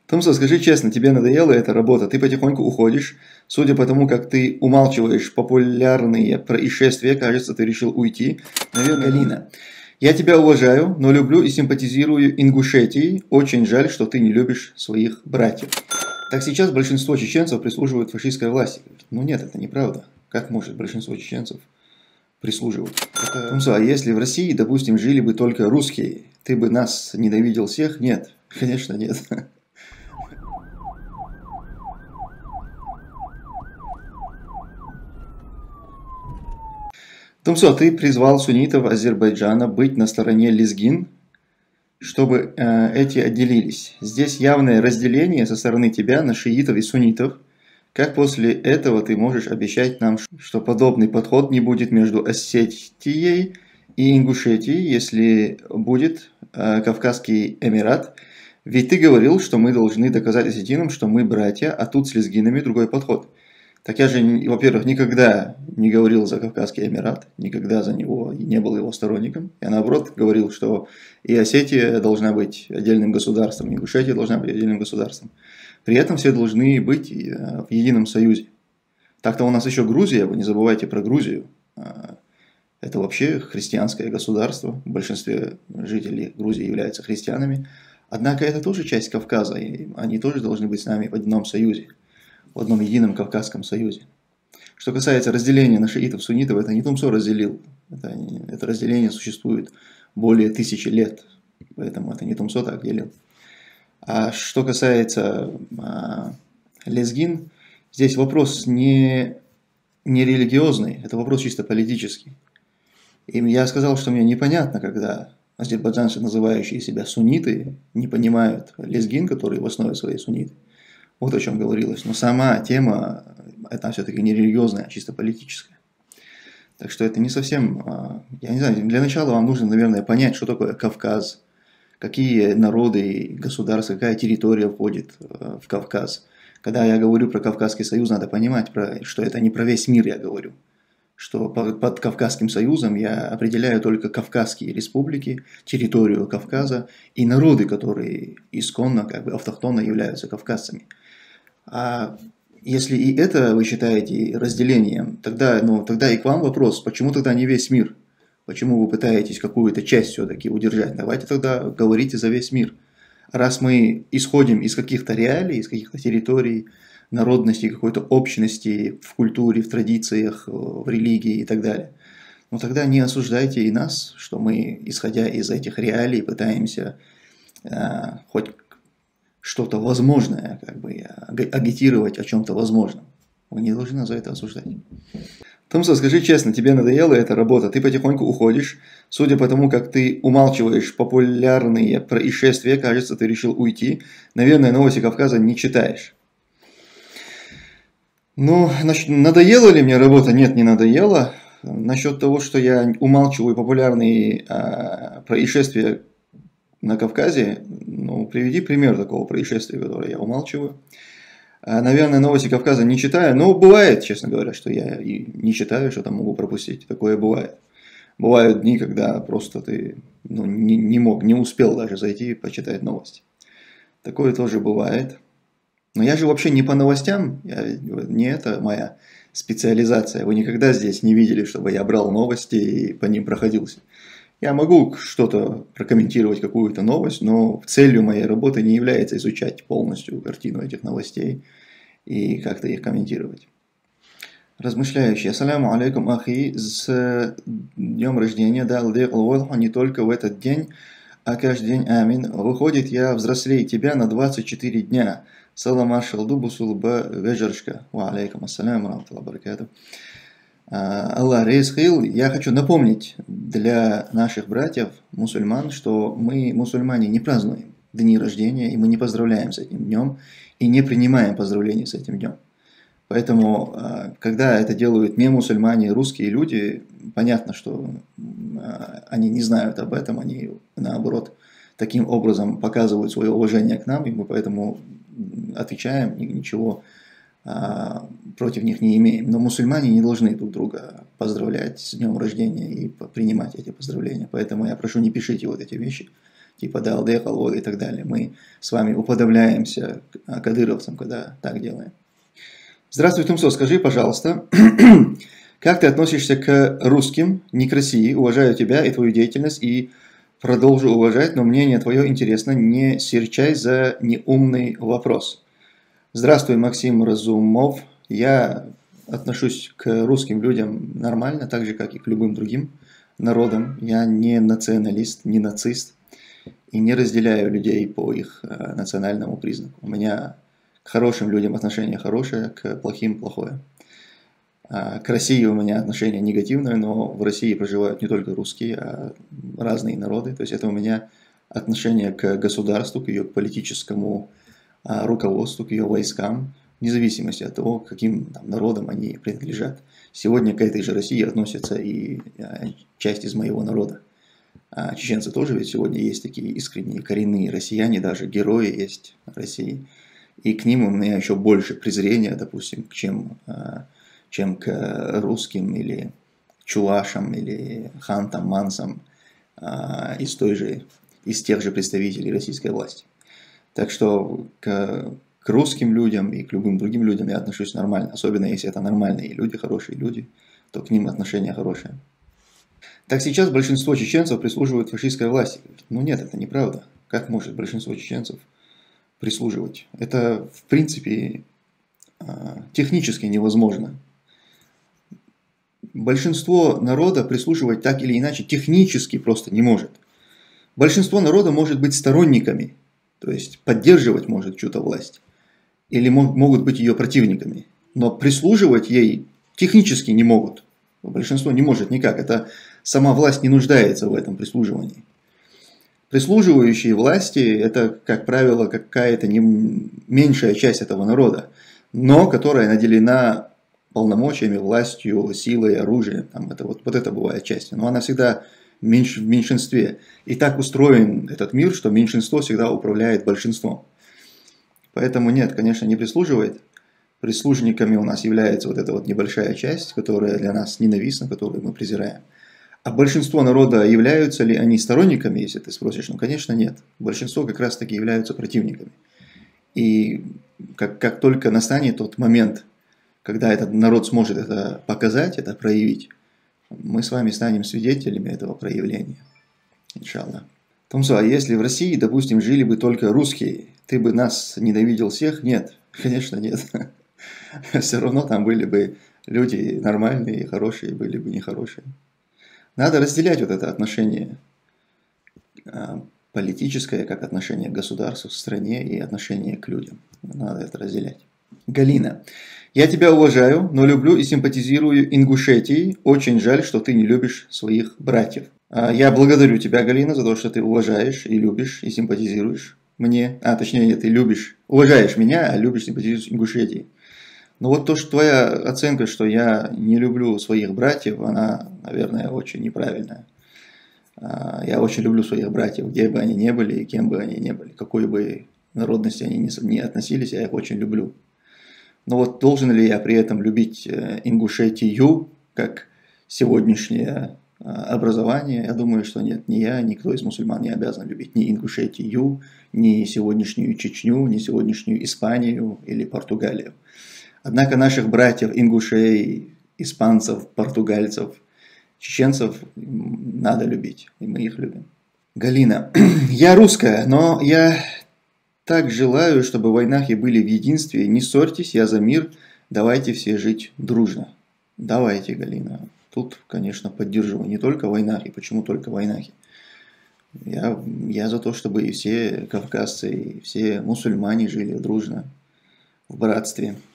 Томсо, скажи честно, тебе надоела эта работа? Ты потихоньку уходишь. Судя по тому, как ты умалчиваешь популярные происшествия, кажется, ты решил уйти. Наверное, Галина. Я тебя уважаю, но люблю и симпатизирую Ингушетии. Очень жаль, что ты не любишь своих братьев. Так сейчас большинство чеченцев прислуживают фашистской власти. Ну нет, это неправда. Как может большинство чеченцев прислуживать? Томсо, а если в России, допустим, жили бы только русские, ты бы нас ненавидел всех? Нет, конечно нет. Тумсо, ты призвал суннитов Азербайджана быть на стороне лезгин, чтобы эти отделились. Здесь явное разделение со стороны тебя на шиитов и суннитов. Как после этого ты можешь обещать нам, что подобный подход не будет между Осетией и Ингушетией, если будет Кавказский Эмират? Ведь ты говорил, что мы должны доказать осетинам, что мы братья, а тут с лезгинами другой подход. Так я же, во-первых, никогда не говорил за Кавказский Эмират, никогда за него не был его сторонником. Я наоборот говорил, что и Осетия должна быть отдельным государством, и Ингушетия должна быть отдельным государством. При этом все должны быть в едином союзе. Так-то у нас еще Грузия, вы не забывайте про Грузию. Это вообще христианское государство, в большинстве жителей Грузии являются христианами. Однако это тоже часть Кавказа, и они тоже должны быть с нами в одном союзе, в одном едином Кавказском союзе. Что касается разделения на шиитов, суннитов, это не Тумсо разделил. Это разделение существует более 1000 лет, поэтому это не Тумсо так делил. А что касается лезгин, здесь вопрос не религиозный, это вопрос чисто политический. И я сказал, что мне непонятно, когда азербайджанцы, называющие себя сунниты, не понимают лезгин, которые в основе своей сунниты. Вот о чем говорилось. Но сама тема, это все-таки не религиозная, а чисто политическая. Так что это не совсем... Я не знаю, для начала вам нужно, наверное, понять, что такое Кавказ, какие народы и государства, какая территория входит в Кавказ. Когда я говорю про Кавказский союз, надо понимать, что это не про весь мир я говорю. Что под Кавказским союзом я определяю только Кавказские республики, территорию Кавказа и народы, которые исконно, автохтонно являются кавказцами. А если и это вы считаете разделением, тогда и к вам вопрос, почему тогда не весь мир? Почему вы пытаетесь какую-то часть все-таки удержать? Давайте тогда говорите за весь мир. Раз мы исходим из каких-то реалий, из каких-то территорий, народности, какой-то общности в культуре, в традициях, в религии и так далее, но тогда не осуждайте и нас, что мы, исходя из этих реалий, пытаемся хоть что-то возможное, агитировать о чем-то возможном. Вы не должны нас за это осуждать. Томсо, скажи честно, тебе надоела эта работа? Ты потихоньку уходишь. Судя по тому, как ты умалчиваешь популярные происшествия, кажется, ты решил уйти. Наверное, новости Кавказа не читаешь. Ну, надоела ли мне работа? Нет, не надоела. Насчет того, что я умалчиваю популярные происшествия на Кавказе, приведи пример такого происшествия, которое я умалчиваю. Наверное, новости Кавказа не читаю, но бывает, честно говоря, что я и не читаю, что там могу пропустить. Такое бывает. Бывают дни, когда просто ты не успел даже зайти и почитать новости. Такое тоже бывает. Но я же вообще не по новостям, не это моя специализация. Вы никогда здесь не видели, чтобы я брал новости и по ним проходился. Я могу что-то прокомментировать, какую-то новость, но целью моей работы не является изучать полностью картину этих новостей и как-то их комментировать. Размышляющий. Ассаляму алейкум, ахи. С днем рождения, не только в этот день, а каждый день, амин. Выходит, я взрослее тебя на 24 дня. Салам ашалду бусулба вежаршка. Ва алейкум ассаляму рамталла баракату. Аллах рейсхил, я хочу напомнить для наших братьев, мусульман, что мы, мусульмане, не празднуем дни рождения, и мы не поздравляем с этим днем, и не принимаем поздравлений с этим днем. Поэтому, когда это делают не мусульмане, русские люди, понятно, что они не знают об этом, они, наоборот, таким образом показывают свое уважение к нам, и мы поэтому отвечаем, ничего против них не имеем. Но мусульмане не должны друг друга поздравлять с днем рождения и принимать эти поздравления. Поэтому я прошу, не пишите вот эти вещи, типа ДЛД, Халвой и так далее. Мы с вами уподобляемся кадыровцам, когда так делаем. Здравствуй, Тумсо, скажи, пожалуйста, как ты относишься к русским, не к России? Уважаю тебя и твою деятельность, и продолжу уважать, но мнение твое интересно, не серчай за неумный вопрос. Здравствуй, Максим Разумов. Я отношусь к русским людям нормально, так же, как и к любым другим народам. Я не националист, не нацист и не разделяю людей по их национальному признаку. У меня к хорошим людям отношение хорошее, к плохим плохое. К России у меня отношение негативное, но в России проживают не только русские, а разные народы. То есть это у меня отношение к государству, к ее политическому руководству, к ее войскам, вне зависимости от того, каким там народам они принадлежат. Сегодня к этой же России относятся и часть из моего народа. Чеченцы тоже ведь сегодня есть такие искренние, коренные россияне, даже герои есть в России. И к ним у меня еще больше презрения, допустим, чем к русским или чувашам или хантам, мансам из тех же представителей российской власти. Так что к русским людям и к любым другим людям я отношусь нормально. Особенно если это нормальные люди, хорошие люди, то к ним отношение хорошее. Так сейчас большинство чеченцев прислуживают фашистской власти. Ну нет, это неправда. Как может большинство чеченцев прислуживать? Это в принципе технически невозможно. Большинство народа прислуживать так или иначе технически просто не может. Большинство народа может быть сторонниками, то есть поддерживать может чью-то власть, или могут быть ее противниками, но прислуживать ей технически не могут. Большинство не может никак, это сама власть не нуждается в этом прислуживании. Прислуживающие власти – это, как правило, какая-то меньшая часть этого народа, но которая наделена полномочиями, властью, силой, оружием. Там вот это бывает частью. Но она всегда в меньшинстве. И так устроен этот мир, что меньшинство всегда управляет большинством. Поэтому нет, конечно, не прислуживает. Прислужниками у нас является вот эта вот небольшая часть, которая для нас ненавистна, которую мы презираем. А большинство народа, являются ли они сторонниками, если ты спросишь? Ну, конечно, нет. Большинство как раз таки являются противниками. И как только настанет тот момент, когда этот народ сможет это показать, это проявить, мы с вами станем свидетелями этого проявления. Иншаллах. Томсо, а если в России, допустим, жили бы только русские, ты бы нас ненавидел всех? Нет, конечно нет. Все равно там были бы люди нормальные, хорошие, были бы нехорошие. Надо разделять вот это отношение политическое, как отношение к государству, к стране и отношение к людям. Надо это разделять. Галина. Я тебя уважаю, но люблю и симпатизирую Ингушетии. Очень жаль, что ты не любишь своих братьев. Я благодарю тебя, Галина, за то, что ты уважаешь и любишь и симпатизируешь мне. Точнее, ты уважаешь меня, а любишь, симпатизируешь Ингушетии. Но вот то, что твоя оценка, что я не люблю своих братьев, она, наверное, очень неправильная. Я очень люблю своих братьев, где бы они ни были и кем бы они ни были. Какой бы народности они ни относились, я их очень люблю. Но вот должен ли я при этом любить Ингушетию, как сегодняшнее образование? Я думаю, что нет. Ни я, никто из мусульман не обязан любить ни Ингушетию, ни сегодняшнюю Чечню, ни сегодняшнюю Испанию или Португалию. Однако наших братьев, ингушей, испанцев, португальцев, чеченцев надо любить, и мы их любим. Галина. Я русская, но я так желаю, чтобы войнахи были в единстве. Не ссорьтесь, я за мир. Давайте все жить дружно. Давайте, Галина. Тут, конечно, поддерживаю не только войнахи. Почему только войнахи? Я за то, чтобы и все кавказцы, и все мусульмане жили дружно, в братстве.